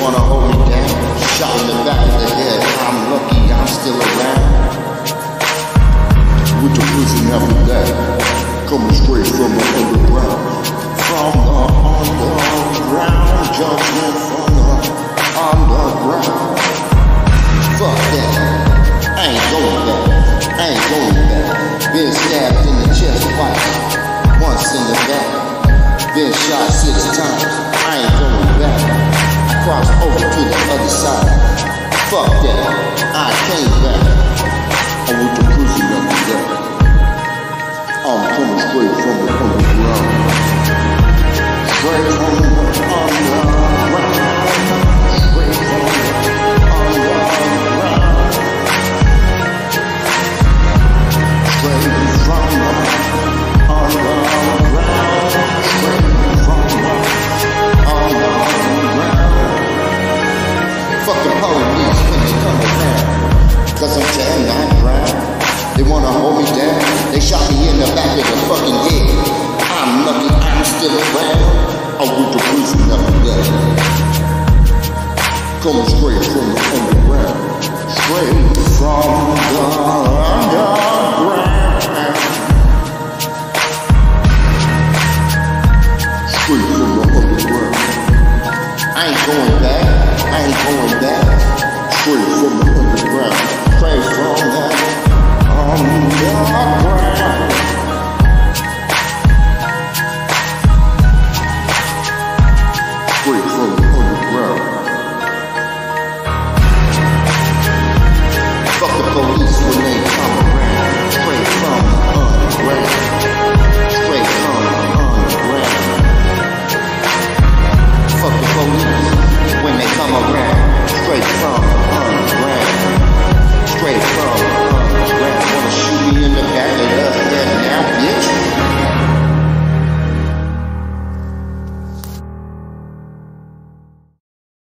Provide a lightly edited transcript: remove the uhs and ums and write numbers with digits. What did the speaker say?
wanna hold me down, shot in the back of the head. I'm lucky I'm still around. With the prison after that, coming straight from the underground. From the underground, judgment from the underground. Fuck that, I ain't going back, I ain't going back. Been stabbed in the chest twice, once in the back. Been shot 6 times, I ain't going back. I crossed over to the other side. Fuck that, I came back. I went to prison after that. I'm coming straight from the underground. Straight from the underground. Straight from the underground. Straight from the underground. Straight from the underground. Fucking police when they come around. Cause I'm tearing that ground. They wanna hold me down. They shot me in the back of the fucking head. I'm lucky I'm still around. I went to prison after that. Coming straight from the underground. Straight from the underground. Straight from the underground. I ain't going back. I ain't going back. Straight from the